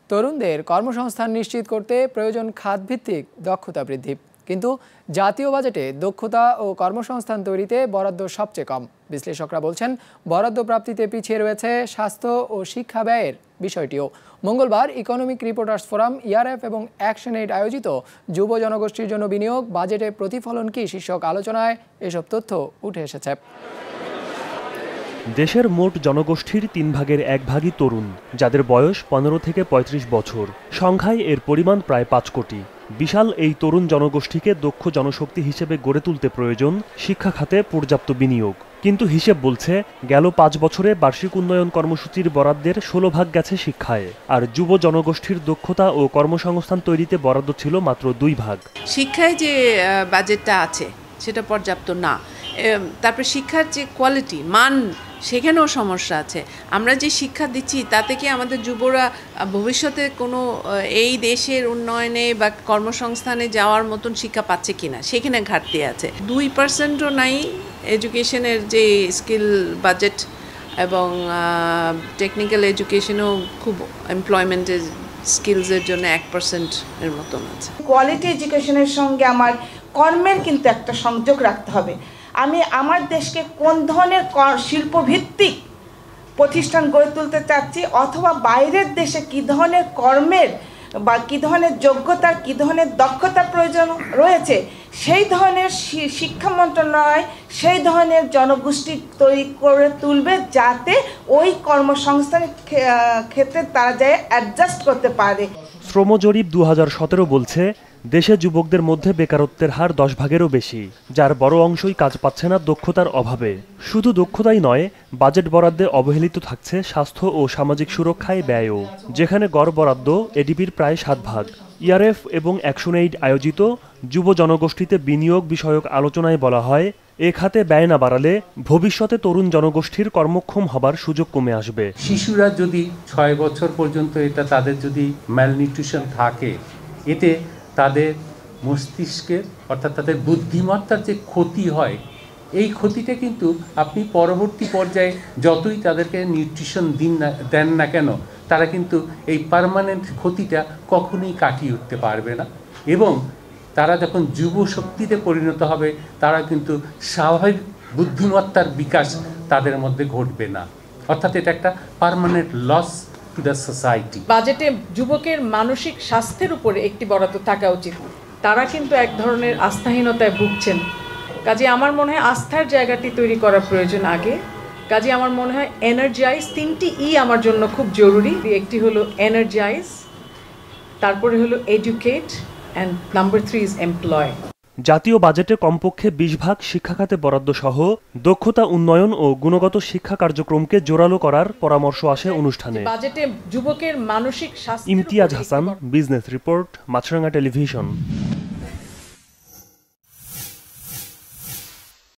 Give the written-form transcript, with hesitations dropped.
তরুণদের কর্মসংস্থান নিশ্চিত করতে প্রয়োজন খাতভিত্তিক দক্ষতা বৃদ্ধি। কিন্তু জাতীয় বাজেটে দক্ষতা ও কর্মসংস্থান তৈরিতে বরাদ্দ সবচেয়ে কম। বিশ্লেষকরা বলছেন, বরাদ্দ প্রাপ্তিতে পিছিয়ে রয়েছে স্বাস্থ্য ও শিক্ষা ব্যয়ের বিষয়টিও। মঙ্গলবার ইকোনমিক রিপোর্টার্স ফোরাম, ইআরএফ এবং অ্যাকশন এইড আয়োজিত যুব জনগোষ্ঠীর জন্য বিনিয়োগ, বাজেটে প্রতিফলন কি শীর্ষক আলোচনায় এসব তথ্য উঠে এসেছে। দেশের মোট জনগোষ্ঠীর 3 ভাগের 1 ভাগই তরুণ, যাদের বয়স 15 থেকে 35 বছর। সংখ্যায় এর পরিমাণ প্রায় 5 কোটি। বিশাল এই তরুণ জনগোষ্ঠীকে দক্ষ জনশক্তি হিসেবে গড়ে তুলতে প্রয়োজন শিক্ষা খাতে পর্যাপ্ত বিনিয়োগ। কিন্তু হিসেব বলছে, গেল 5 বছরে বার্ষিক উন্নয়ন কর্মসূচির বরাদ্দের 16 ভাগ গেছে শিক্ষায়, আর যুব জনগোষ্ঠীর দক্ষতা ও কর্মসংস্থান তৈরিতে বরাদ্দ ছিল মাত্র 2 ভাগ। শিক্ষায় যে বাজেটটা আছে সেটা পর্যাপ্ত না। তারপরে শিক্ষার যে কোয়ালিটি, মান, সেখানেও সমস্যা আছে। আমরা যে শিক্ষা দিচ্ছি তাতে কি আমাদের যুবরা ভবিষ্যতে কোনো এই দেশের উন্নয়নে বা কর্মসংস্থানে যাওয়ার মতন শিক্ষা পাচ্ছে কিনা, সেখানে ঘাটতি আছে। 2%ও নাই এডুকেশনের যে স্কিল বাজেট, এবং টেকনিক্যাল এডুকেশনও খুব এমপ্লয়মেন্টের স্কিলসের জন্য 1% এর মতন আছে। কোয়ালিটি এডুকেশনের সঙ্গে আমার কর্মের কিন্তু একটা সংযোগ রাখতে হবে। আমি আমার দেশকে কোন ধরনের শিল্পভিত্তিক প্রতিষ্ঠান গড়ে তুলতে চাচ্ছি, অথবা বাইরের দেশে কী ধরনের কর্মের বা কী ধরনের যোগ্যতার, কী ধরনের দক্ষতার প্রয়োজন রয়েছে, সেই ধরনের শিক্ষা মন্ত্রণালয় সেই ধরনের জনগোষ্ঠী তৈরি করে তুলবে, যাতে ওই কর্মসংস্থানের ক্ষেত্রে তারা যায় অ্যাডজাস্ট করতে পারে। শ্রম জরিপ 2017 বলছে, দেশে যুবকদের মধ্যে বেকারত্বের হার 10 ভাগেরও বেশি, যার বড় অংশই কাজ পাচ্ছে না দক্ষতার অভাবে। শুধু দক্ষতাই নয়, বাজেট বরাদ্দে অবহেলিত থাকছে স্বাস্থ্য ও সামাজিক সুরক্ষায় ব্যয়ও, যেখানে গড় বরাদ্দ এডিপির প্রায় 7 ভাগ। ইআরএফ এবং অ্যাকশন এইড আয়োজিত যুব জনগোষ্ঠীতে বিনিয়োগ বিষয়ক আলোচনায় বলা হয়, এ খাতে ব্যয় না বাড়ালে ভবিষ্যতে তরুণ জনগোষ্ঠীর কর্মক্ষম হবার সুযোগ কমে আসবে। শিশুরা যদি 6 বছর পর্যন্ত তাদের যদি ম্যালনিউট্রিশন থাকে, এতে তাদের মস্তিষ্কের অর্থাৎ তাদের বুদ্ধিমত্তার যে ক্ষতি হয়, এই ক্ষতিটা কিন্তু আপনি পরবর্তী পর্যায়ে যতই তাদেরকে নিউট্রিশন দেন না কেন, তারা কিন্তু এই পার্মানেন্ট ক্ষতিটা কখনোই কাটিয়ে উঠতে পারবে না। এবং তারা যখন যুব শক্তিতে পরিণত হবে, তারা কিন্তু স্বাভাবিক বুদ্ধিমত্তার বিকাশ তাদের মধ্যে ঘটবে না। অর্থাৎ এটা একটা permanent loss to the society. বাজেটে যুবকের মানসিক স্বাস্থ্যের উপরে একটি বরাদ্দ থাকা উচিত। তারা কিন্তু এক ধরনের আস্থাহীনতায় ভুগছেন। কাজে আমার মনে হয় আস্থার জায়গাটি তৈরি করা প্রয়োজন আগে। কাজে আমার মনে হয় এনার্জাইজ, 3টি ই আমার জন্য খুব জরুরি। একটি হলো এনার্জাইজ, তারপরে হলো educate, and number 3 is employ. জাতীয় বাজেটে কমপক্ষে 20 ভাগ শিক্ষা খাতে বরাদ্দ সহ দক্ষতা উন্নয়ন ও গুণগত শিক্ষা কার্যক্রমকে জোরালো করার পরামর্শ আসে অনুষ্ঠানে। বাজেটে যুবকের মানসিক স্বাস্থ্য। Imtiaz Hasan, business report, Maasranga television.